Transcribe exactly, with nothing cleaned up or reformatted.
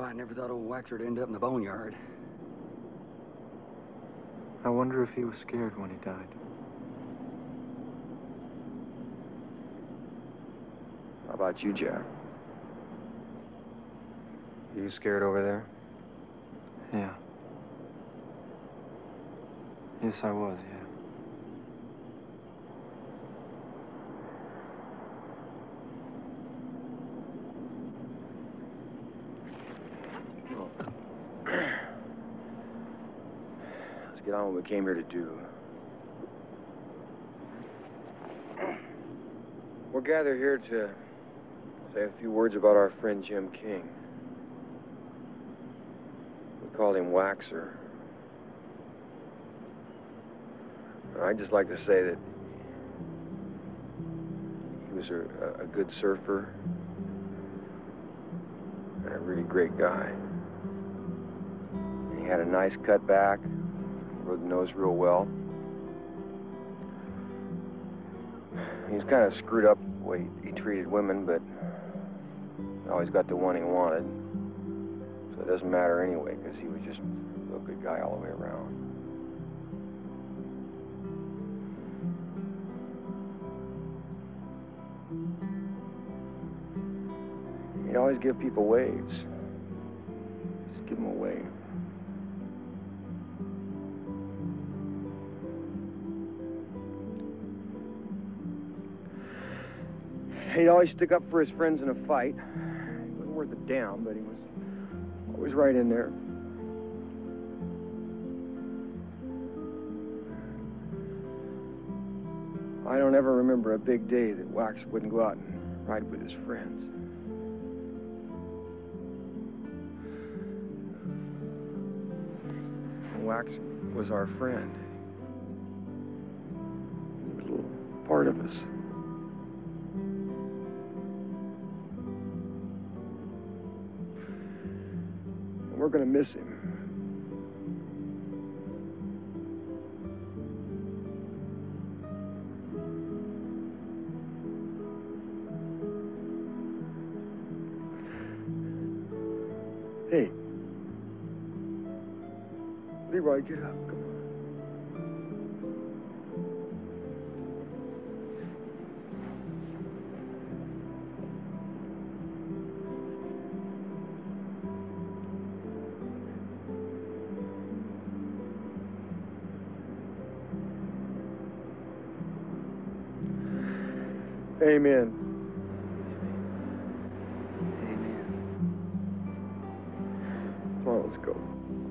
I never thought old Waxer'd end up in the boneyard. I wonder if he was scared when he died. How about you, Jack? You scared over there? Yeah. Yes, I was, yeah. Let's get on what we came here to do. We're gathered here to say a few words about our friend Jim King. We called him Waxer. I'd just like to say that he was a, a good surfer and a really great guy. And he had a nice cutback, rode the nose real well. He was kind of screwed up the way he treated women, but he always got the one he wanted. So it doesn't matter anyway, because he was just a good guy all the way around. He'd always give people waves. Just give them a wave. He'd always stick up for his friends in a fight. He wasn't worth a damn, but he was always right in there. I don't ever remember a big day that Wax wouldn't go out and ride with his friends. Wax was our friend. He was a little part of us. And we're gonna miss him. Hey. Leroy, get up. Come on. Amen. Amen. Come on, let's go.